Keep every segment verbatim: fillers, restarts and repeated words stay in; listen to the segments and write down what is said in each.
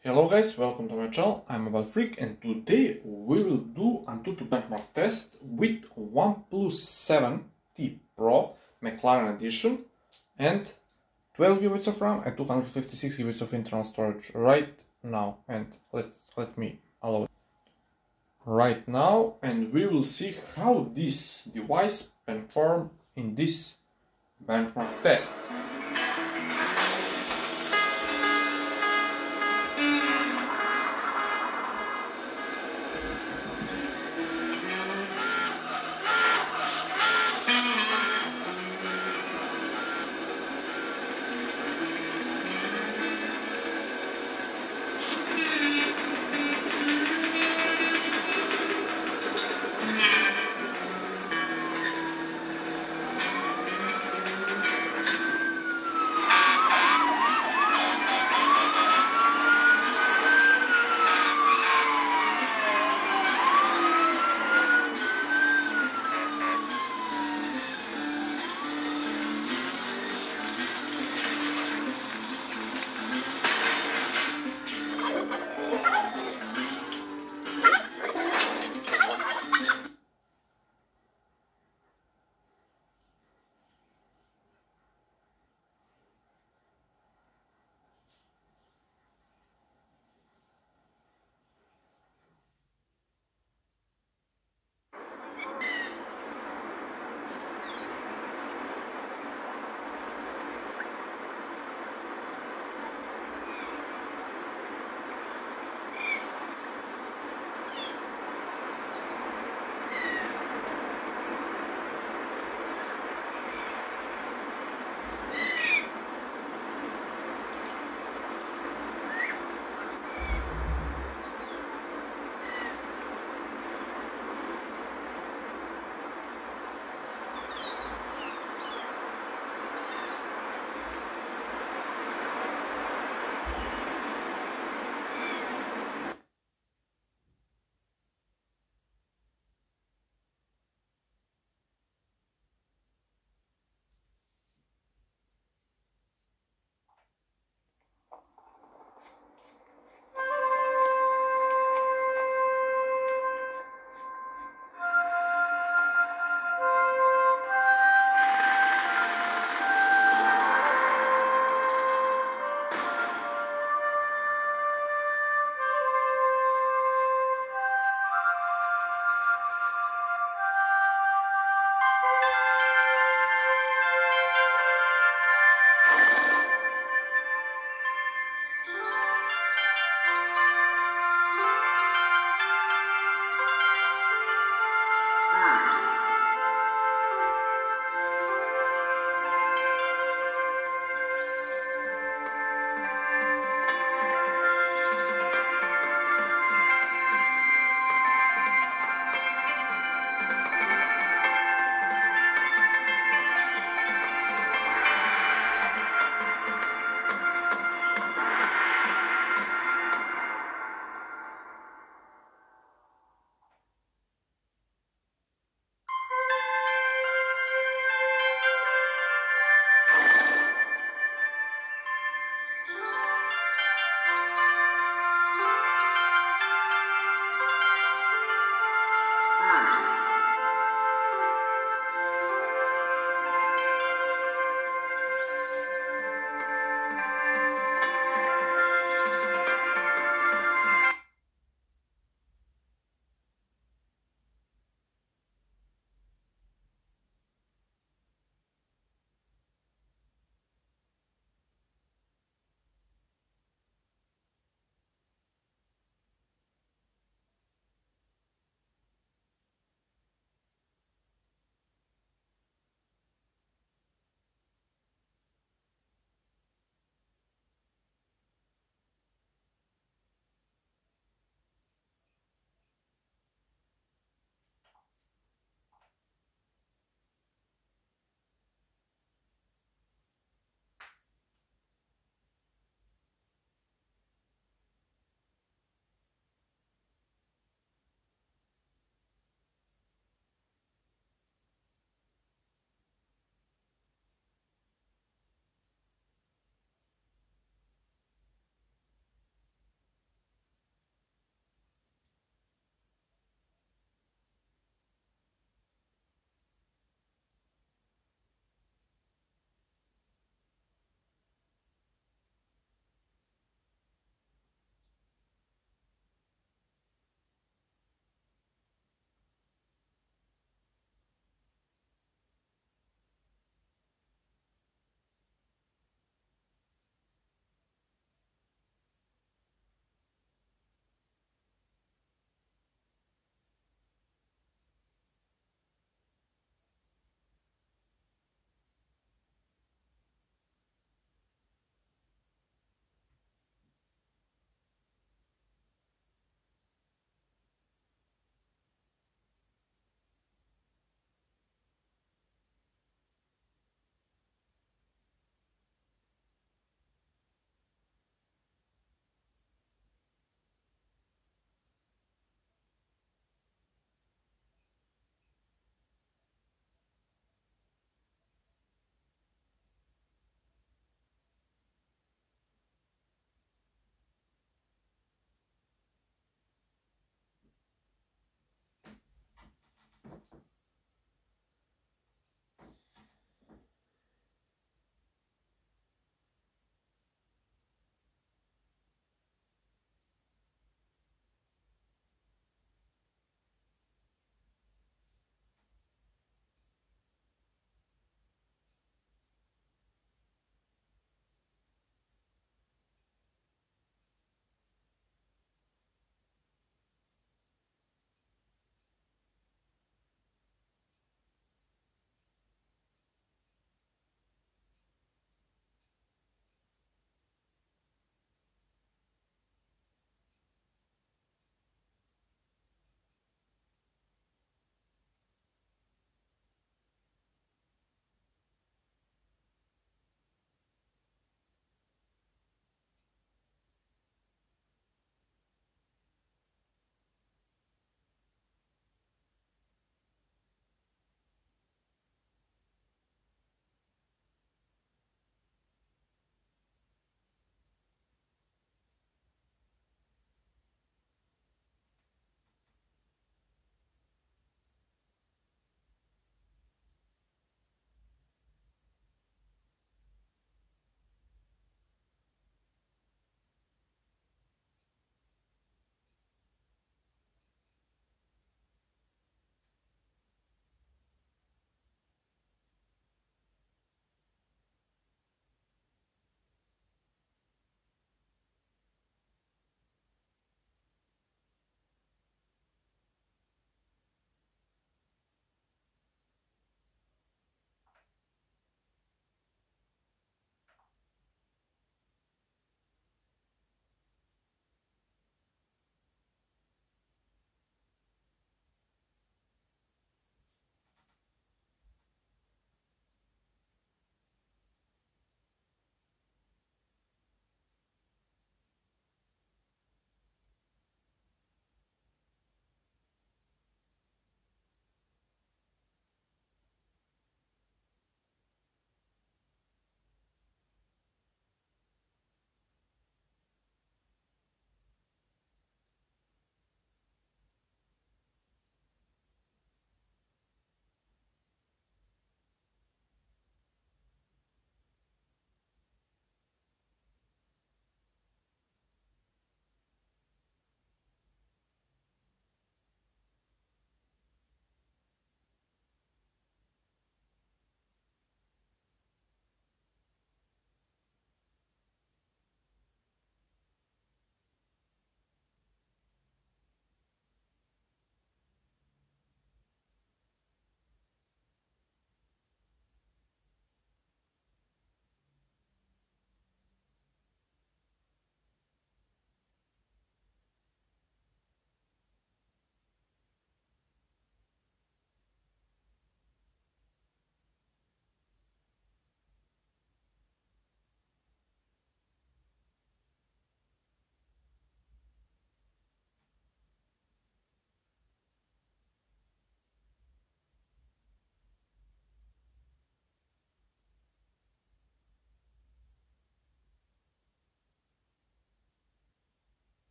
Hello guys, welcome to my channel. I'm Mobile Freak, and today we will do Antutu benchmark test with OnePlus seven T Pro McLaren Edition and twelve gigabytes of RAM and two hundred fifty-six gigabytes of internal storage right now. And let's let me allow it right now, and we will see how this device perform in this benchmark test.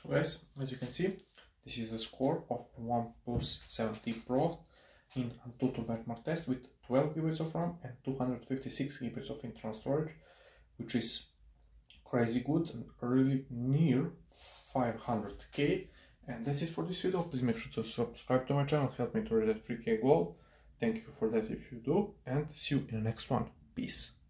So guys, as you can see, this is the score of OnePlus seven T Pro in Antutu benchmark test with twelve gigabytes of RAM and two hundred fifty-six gigabytes of internal storage, which is crazy good and really near five hundred K. And that's it for this video. Please make sure to subscribe to my channel, help me to reach that three K goal. Thank you for that if you do, and see you in the next one. Peace.